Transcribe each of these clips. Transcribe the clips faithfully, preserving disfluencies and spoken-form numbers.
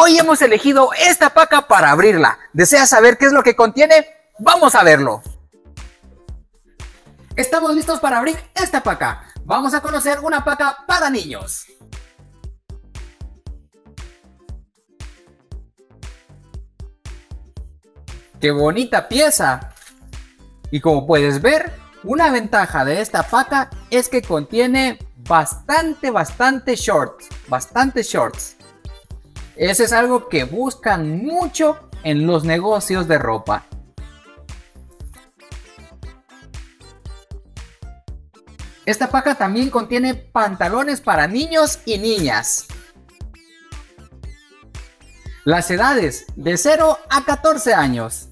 Hoy hemos elegido esta paca para abrirla. ¿Deseas saber qué es lo que contiene? ¡Vamos a verlo! Estamos listos para abrir esta paca. Vamos a conocer una paca para niños. ¡Qué bonita pieza! Y como puedes ver, una ventaja de esta paca es que contiene bastante, bastante shorts. Bastante shorts. Eso es algo que buscan mucho en los negocios de ropa. Esta paca también contiene pantalones para niños y niñas. Las edades de cero a catorce años.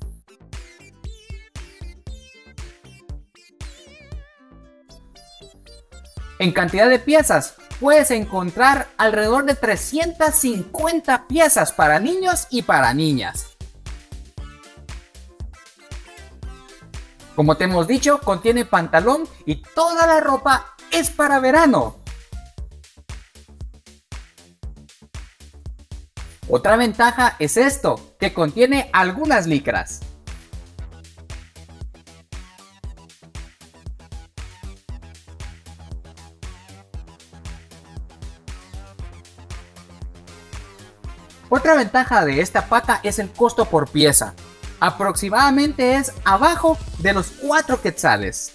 En cantidad de piezas, puedes encontrar alrededor de trescientas cincuenta piezas para niños y para niñas. Como te hemos dicho, contiene pantalón y toda la ropa es para verano. Otra ventaja es esto, que contiene algunas licras. Otra ventaja de esta paca es el costo por pieza. Aproximadamente es abajo de los cuatro quetzales.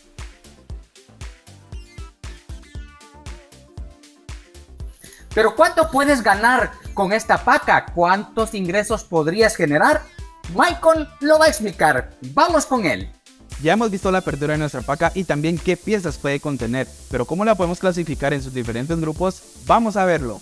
Pero ¿cuánto puedes ganar con esta paca? ¿Cuántos ingresos podrías generar? Michael lo va a explicar. Vamos con él. Ya hemos visto la apertura de nuestra paca y también qué piezas puede contener, pero cómo la podemos clasificar en sus diferentes grupos, vamos a verlo.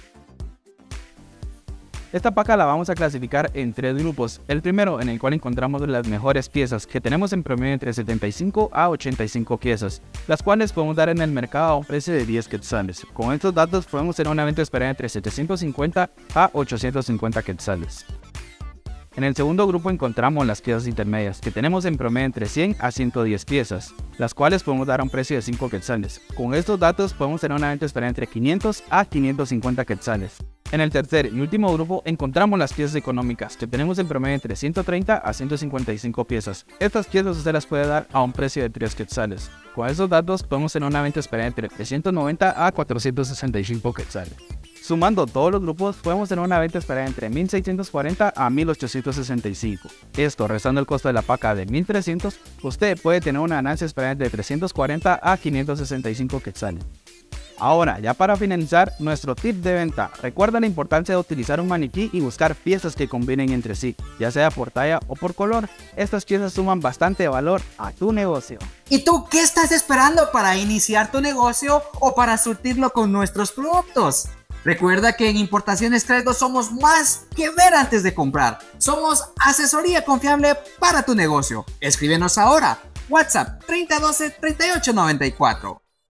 Esta paca la vamos a clasificar en tres grupos. El primero, en el cual encontramos las mejores piezas, que tenemos en promedio entre setenta y cinco a ochenta y cinco piezas, las cuales podemos dar en el mercado a un precio de diez quetzales. Con estos datos podemos tener una venta esperada entre setecientos cincuenta a ochocientos cincuenta quetzales. En el segundo grupo encontramos las piezas intermedias, que tenemos en promedio entre cien a ciento diez piezas, las cuales podemos dar a un precio de cinco quetzales. Con estos datos podemos tener una venta esperada entre quinientos a quinientos cincuenta quetzales. En el tercer y último grupo encontramos las piezas económicas, que tenemos en promedio entre ciento treinta a ciento cincuenta y cinco piezas. Estas piezas usted las puede dar a un precio de tres quetzales. Con estos datos podemos tener una venta esperada entre trescientos noventa a cuatrocientos sesenta y cinco quetzales. Sumando todos los grupos, podemos tener una venta esperada entre mil seiscientos cuarenta a mil ochocientos sesenta y cinco. Esto, restando el costo de la paca de mil trescientos, usted puede tener una ganancia esperada de trescientos cuarenta a quinientos sesenta y cinco quetzales. Ahora, ya para finalizar, nuestro tip de venta. Recuerda la importancia de utilizar un maniquí y buscar piezas que combinen entre sí, ya sea por talla o por color. Estas piezas suman bastante valor a tu negocio. ¿Y tú qué estás esperando para iniciar tu negocio o para surtirlo con nuestros productos? Recuerda que en Importaciones Credo somos más que ver antes de comprar. Somos asesoría confiable para tu negocio. Escríbenos ahora. WhatsApp treinta doce treinta y ocho noventa y cuatro.